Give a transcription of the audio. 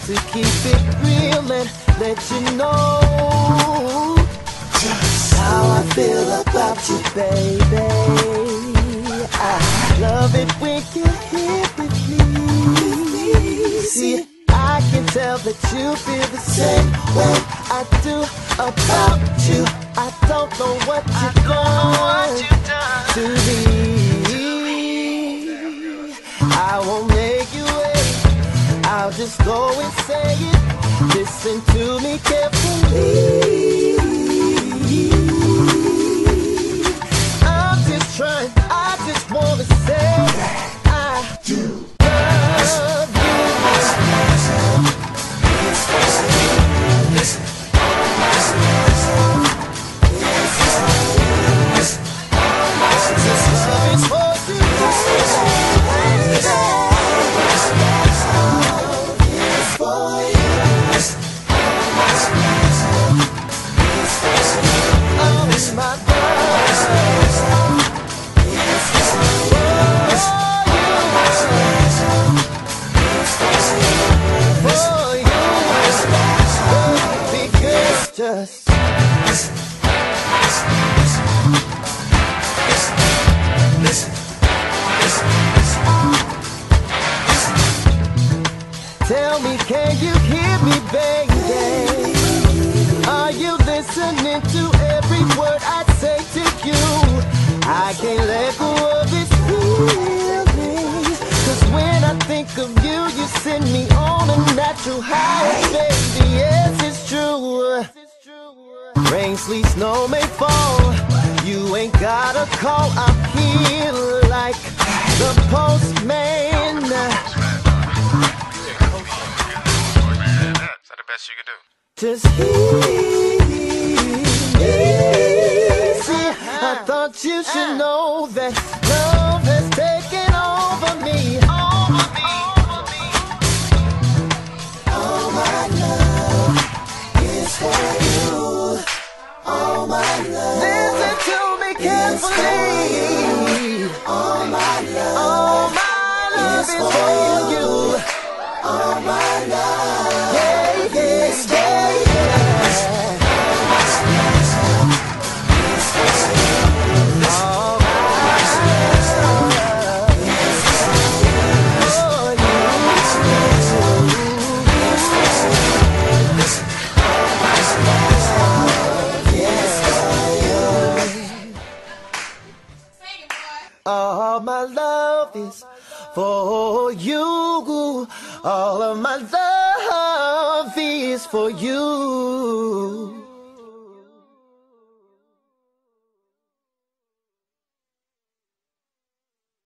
to keep it real and let you know just how I feel about you, baby. I love it when you're here with me. See, I can tell that you feel the same way I do about you. I don't know what you've done to me. I won't make you wait, I'll just go and say it. Listen to me carefully. I'm just trying, I just wanna say I do love you. Just tell me, can you hear me, baby? Are you listening to every word I say to you? I can't let go of this feeling, 'cause when I think of you, you send me on a natural high, baby. Yes, it's true. Rain, sleet, snow may fall, you ain't gotta call. I'm here like the postman. Is that the best you can do? Just easy. I thought you should know that love has taken over me. All my love is for you. All my love. Listen to me carefully. All my love is for you. All my love. Yeah, yeah, yeah, yeah. All my love is for you. All my love is for you. All of my love is for you.